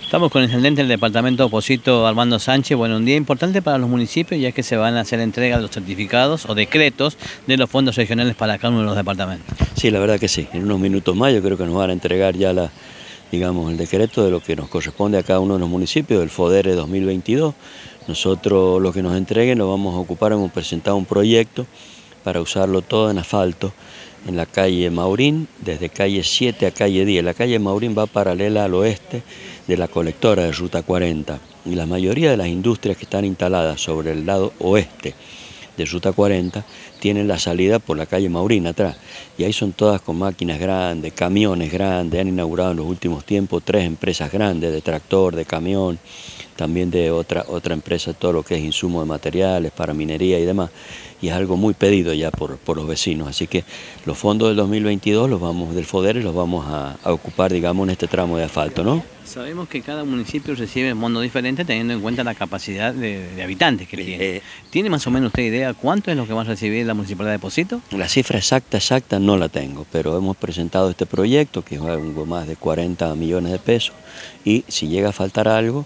Estamos con el intendente del departamento de Posito, Armando Sánchez. Bueno, un día importante para los municipios, ya que se van a hacer entrega de los certificados o decretos de los fondos regionales para cada uno de los departamentos. Sí, la verdad que sí. En unos minutos más yo creo que nos van a entregar ya el decreto de lo que nos corresponde a cada uno de los municipios del FODERE 2022. Nosotros lo que nos entreguen lo vamos a ocupar, hemos presentado un proyecto para usarlo todo en asfalto en la calle Maurín, desde calle 7 a calle 10. La calle Maurín va paralela al oeste de la colectora de Ruta 40 y la mayoría de las industrias que están instaladas sobre el lado oeste de Ruta 40 tienen la salida por la calle Maurín atrás, y ahí son todas con máquinas grandes, camiones grandes. Han inaugurado en los últimos tiempos 3 empresas grandes de tractor, de camión, también de otra empresa, todo lo que es insumo de materiales para minería y demás, y es algo muy pedido ya por los vecinos. Así que los fondos del 2022 del FODERE los vamos a ocupar, digamos, en este tramo de asfalto, ¿no? Sabemos que cada municipio recibe un monto diferente teniendo en cuenta la capacidad de habitantes que tiene. ¿Tiene más o menos usted idea cuánto es lo que va a recibir la Municipalidad de Posito? La cifra exacta no la tengo, pero hemos presentado este proyecto que es algo más de 40 millones de pesos, y si llega a faltar algo,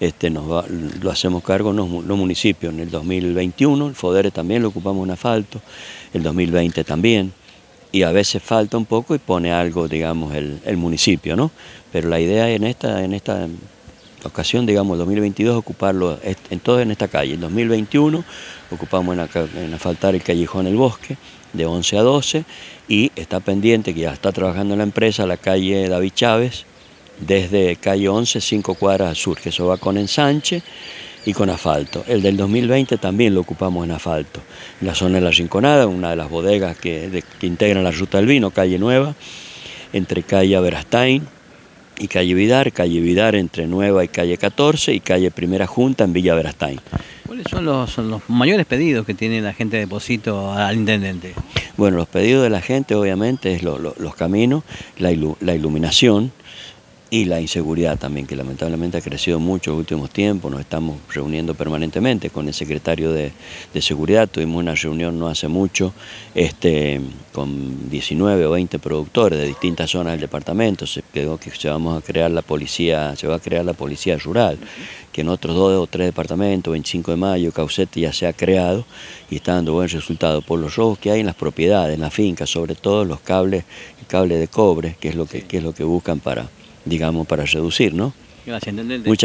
lo hacemos cargo los municipios. En el 2021 el FODERE también lo ocupamos en asfalto, el 2020 también, y a veces falta un poco y pone algo, digamos, el municipio, ¿no? Pero la idea en esta ocasión, digamos, el 2022, ocuparlo en esta calle. El 2021 ocupamos en asfaltar el callejón El Bosque, de 11 a 12, y está pendiente, que ya está trabajando en la empresa, la calle David Chávez, desde calle 11, 5 cuadras al sur, que eso va con ensanche y con asfalto. El del 2020 también lo ocupamos en asfalto. En la zona de La Rinconada, una de las bodegas que integran la Ruta del Vino, calle Nueva, entre calle Aberastain y calle Vidar entre Nueva y calle 14, y calle Primera Junta en Villa Aberastain. ¿Cuáles son los mayores pedidos que tiene la gente de Posito al intendente? Bueno, los pedidos de la gente obviamente es los caminos, la iluminación, y la inseguridad también, que lamentablemente ha crecido mucho en los últimos tiempos. Nos estamos reuniendo permanentemente con el secretario de Seguridad. Tuvimos una reunión no hace mucho con 19 o 20 productores de distintas zonas del departamento. Se quedó que se va a crear la policía rural, que en otros 2 o 3 departamentos, 25 de Mayo, Caucete, ya se ha creado y está dando buen resultado por los robos que hay en las propiedades, en las fincas, sobre todo el cable de cobre, que es lo que buscan para reducir, ¿no? Gracias, intendente.